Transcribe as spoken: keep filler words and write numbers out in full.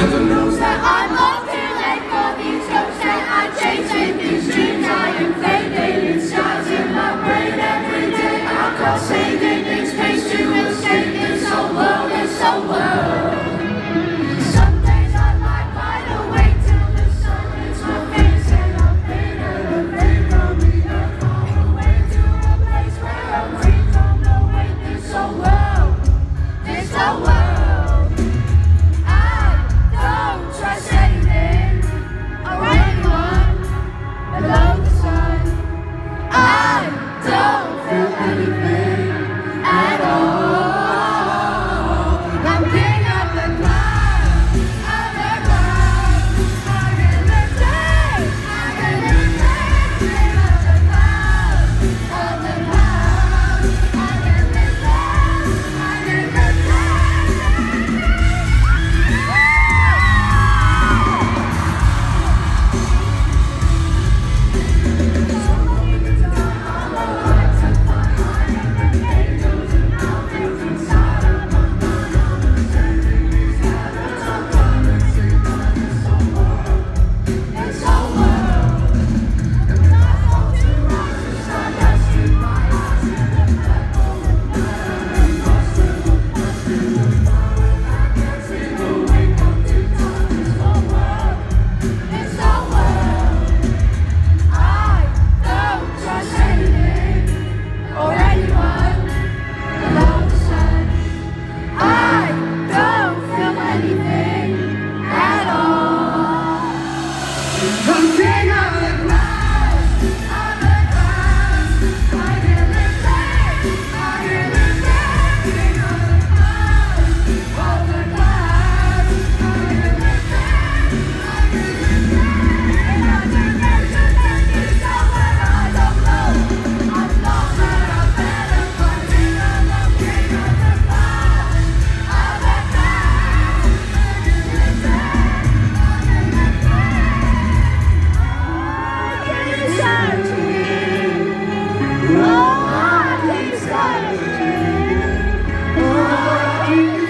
Never knows that I'm all too late for these hopes that I chase in these dreams. I am fading, it starts in my brain every day. I call saving in space to escape this whole world, this whole world. Some days I lie wide awake till the sun hits my face and I'm faded away from the earth, all the way to a place where I'm free from the weight. This whole world, this whole world. Oh,